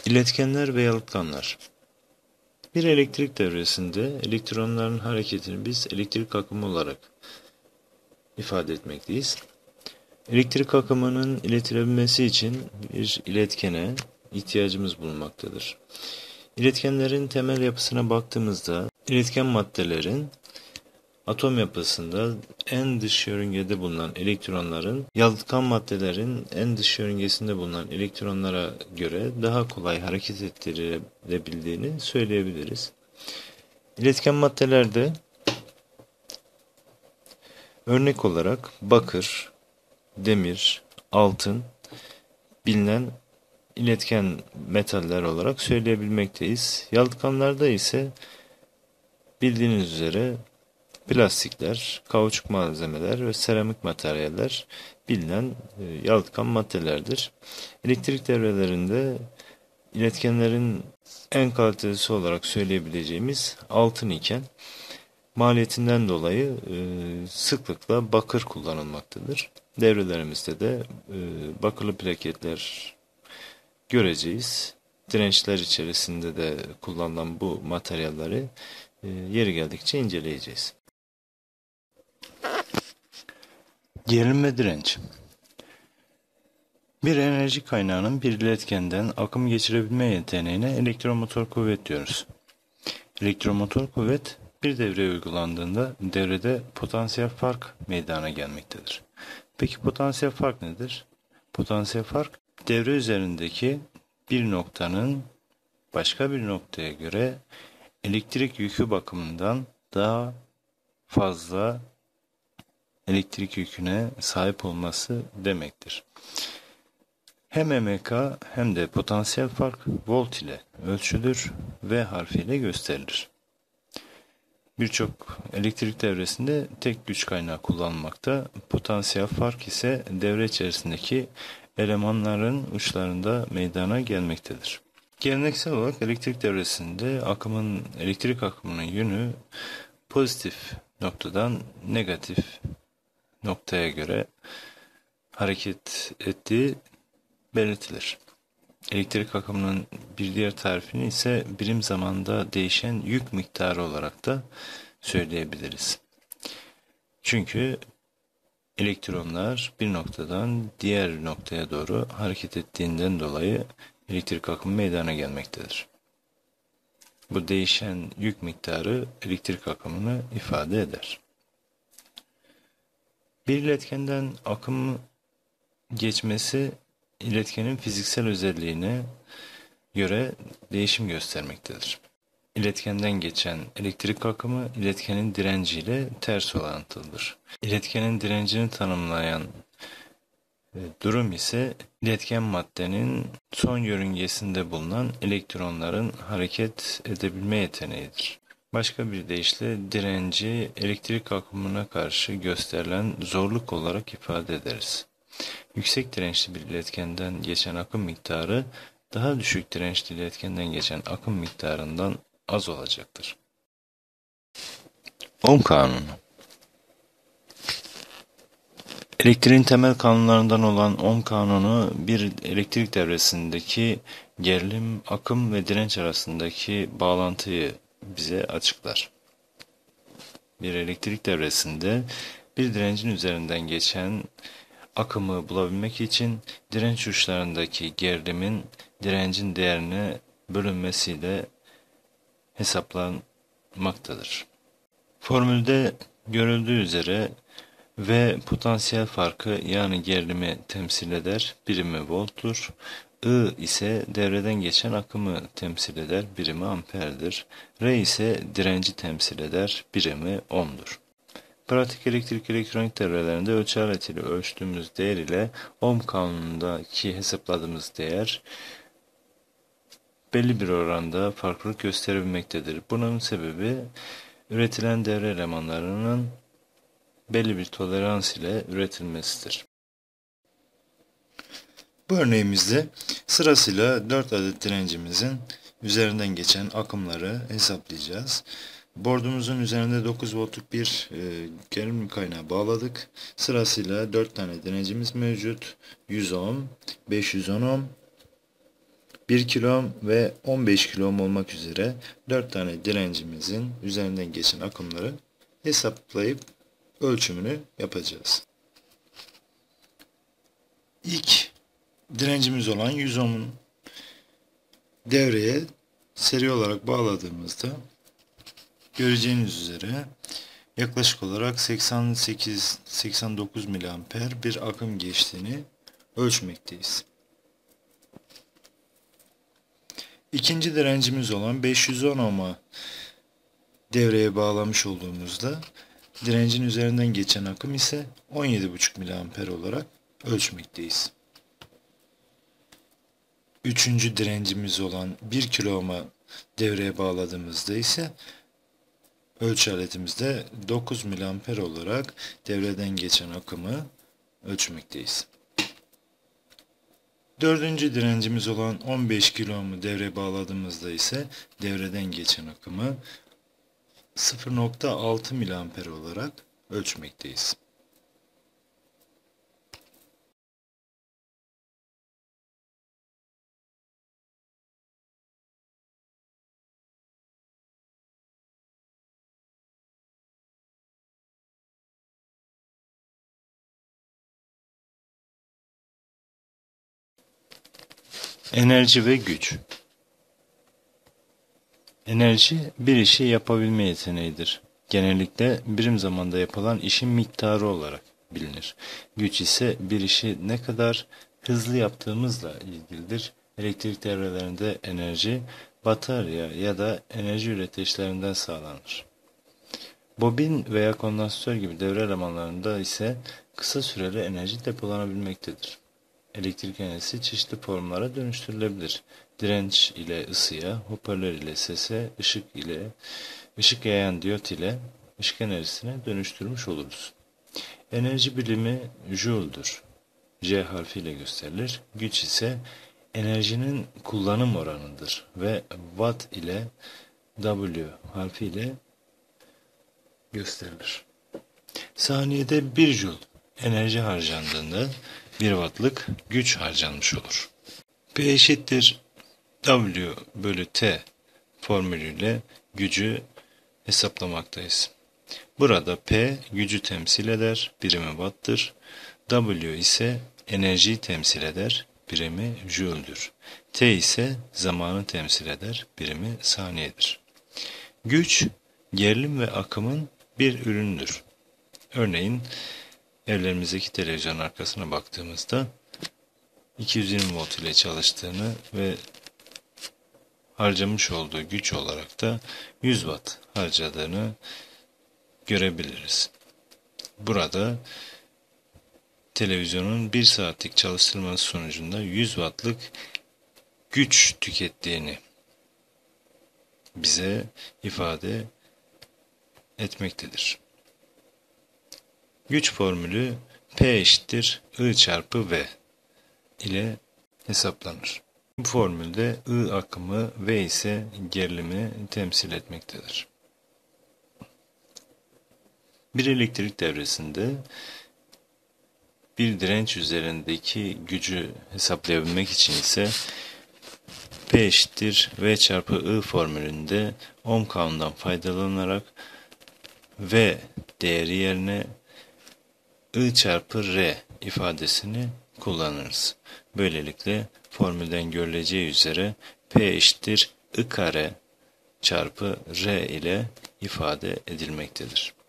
İletkenler ve yalıtkanlar. Bir elektrik devresinde elektronların hareketini biz elektrik akımı olarak ifade etmekteyiz. Elektrik akımının iletilebilmesi için bir iletkene ihtiyacımız bulunmaktadır. İletkenlerin temel yapısına baktığımızda iletken maddelerin atom yapısında en dış yörüngede bulunan elektronların yalıtkan maddelerin en dış yörüngesinde bulunan elektronlara göre daha kolay hareket ettirilebildiğini söyleyebiliriz. İletken maddelerde örnek olarak bakır, demir, altın bilinen iletken metaller olarak söyleyebilmekteyiz. Yalıtkanlarda ise bildiğiniz üzere plastikler, kauçuk malzemeler ve seramik materyaller bilinen yalıtkan maddelerdir. Elektrik devrelerinde iletkenlerin en kalitelisi olarak söyleyebileceğimiz altın iken maliyetinden dolayı sıklıkla bakır kullanılmaktadır. Devrelerimizde de bakırlı plaketler göreceğiz. Dirençler içerisinde de kullanılan bu materyalleri yeri geldikçe inceleyeceğiz. Gerilim ve direnç. Bir enerji kaynağının bir iletkenden akım geçirebilme yeteneğine elektromotor kuvvet diyoruz. Elektromotor kuvvet bir devreye uygulandığında devrede potansiyel fark meydana gelmektedir. Peki potansiyel fark nedir? Potansiyel fark devre üzerindeki bir noktanın başka bir noktaya göre elektrik yükü bakımından daha fazla elektrik yüküne sahip olması demektir. Hem MK hem de potansiyel fark volt ile ölçülür ve harfiyle gösterilir. Birçok elektrik devresinde tek güç kaynağı kullanılmakta, potansiyel fark ise devre içerisindeki elemanların uçlarında meydana gelmektedir. Geleneksel olarak elektrik devresinde elektrik akımının yönü pozitif noktadan negatif noktaya göre hareket ettiği belirtilir. Elektrik akımının bir diğer tarifini ise birim zamanda değişen yük miktarı olarak da söyleyebiliriz. Çünkü elektronlar bir noktadan diğer noktaya doğru hareket ettiğinden dolayı elektrik akımı meydana gelmektedir. Bu değişen yük miktarı elektrik akımını ifade eder. Bir iletkenden akım geçmesi iletkenin fiziksel özelliğine göre değişim göstermektedir. İletkenden geçen elektrik akımı iletkenin direnciyle ters orantılıdır. İletkenin direncini tanımlayan durum ise iletken maddenin son yörüngesinde bulunan elektronların hareket edebilme yeteneğidir. Başka bir deyişle direnci elektrik akımına karşı gösterilen zorluk olarak ifade ederiz. Yüksek dirençli bir iletkenden geçen akım miktarı daha düşük dirençli iletkenden geçen akım miktarından az olacaktır. Ohm kanunu. Elektriğin temel kanunlarından olan Ohm kanunu bir elektrik devresindeki gerilim, akım ve direnç arasındaki bağlantıyı bize açıklar. Bir elektrik devresinde bir direncin üzerinden geçen akımı bulabilmek için direnç uçlarındaki gerilimin direncin değerine bölünmesiyle hesaplanmaktadır. Formülde görüldüğü üzere V potansiyel farkı yani gerilimi temsil eder, birimi volttur. I ise devreden geçen akımı temsil eder, birimi amperdir. R ise direnci temsil eder, birimi ohm'dur. Pratik elektrik elektronik devrelerinde ölçü aletiyle ölçtüğümüz değer ile Ohm kanunundaki hesapladığımız değer belli bir oranda farklılık gösterebilmektedir. Bunun sebebi üretilen devre elemanlarının belli bir tolerans ile üretilmesidir. Bu örneğimizde sırasıyla 4 adet direncimizin üzerinden geçen akımları hesaplayacağız. Bordumuzun üzerinde 9 voltluk bir gerilim kaynağı bağladık. Sırasıyla 4 tane direncimiz mevcut. 100 ohm, 510 ohm, 1 kilo ohm ve 15 kilo ohm olmak üzere 4 tane direncimizin üzerinden geçen akımları hesaplayıp ölçümünü yapacağız. İlk direncimiz olan 100 ohm'un devreye seri olarak bağladığımızda göreceğiniz üzere yaklaşık olarak 88-89 miliamper bir akım geçtiğini ölçmekteyiz. İkinci direncimiz olan 510 ohm'a devreye bağlamış olduğumuzda direncin üzerinden geçen akım ise 17,5 miliamper olarak ölçmekteyiz. Üçüncü direncimiz olan 1 kilo ohm'a devreye bağladığımızda ise ölçü aletimizde 9 miliamper olarak devreden geçen akımı ölçmekteyiz. Dördüncü direncimiz olan 15 kilo ohm'u devreye bağladığımızda ise devreden geçen akımı 0,6 miliamper olarak ölçmekteyiz. Enerji ve güç. Enerji bir işi yapabilme yeteneğidir. Genellikle birim zamanda yapılan işin miktarı olarak bilinir. Güç ise bir işi ne kadar hızlı yaptığımızla ilgilidir. Elektrik devrelerinde enerji batarya ya da enerji üreticilerinden sağlanır. Bobin veya kondansatör gibi devre elemanlarında ise kısa süreli enerji depolanabilmektedir. Elektrik enerjisi çeşitli formlara dönüştürülebilir. Direnç ile ısıya, hoparlör ile sese, ışık yayan diyot ile ışık enerjisine dönüştürmüş oluruz. Enerji birimi Joule'dur. J harfiyle gösterilir. Güç ise enerjinin kullanım oranıdır ve Watt ile W harfiyle gösterilir. Saniyede 1 Joule enerji harcandığında 1 wattlık güç harcanmış olur. P eşittir W bölü T formülüyle gücü hesaplamaktayız. Burada P gücü temsil eder, birimi watt'tır. W ise enerjiyi temsil eder, birimi joule'dür. T ise zamanı temsil eder, birimi saniyedir. Güç, gerilim ve akımın bir ürünüdür. Örneğin evlerimizdeki televizyon arkasına baktığımızda 220 volt ile çalıştığını ve harcamış olduğu güç olarak da 100 watt harcadığını görebiliriz. Burada televizyonun 1 saatlik çalıştırılması sonucunda 100 wattlık güç tükettiğini bize ifade etmektedir. Güç formülü P eşittir I çarpı V ile hesaplanır. Bu formülde I akımı, V ise gerilimi temsil etmektedir. Bir elektrik devresinde bir direnç üzerindeki gücü hesaplayabilmek için ise P eşittir V çarpı I formülünde ohm kanunundan faydalanarak V değeri yerine I çarpı R ifadesini kullanırız. Böylelikle formülden görüleceği üzere P eşittir I kare çarpı R ile ifade edilmektedir.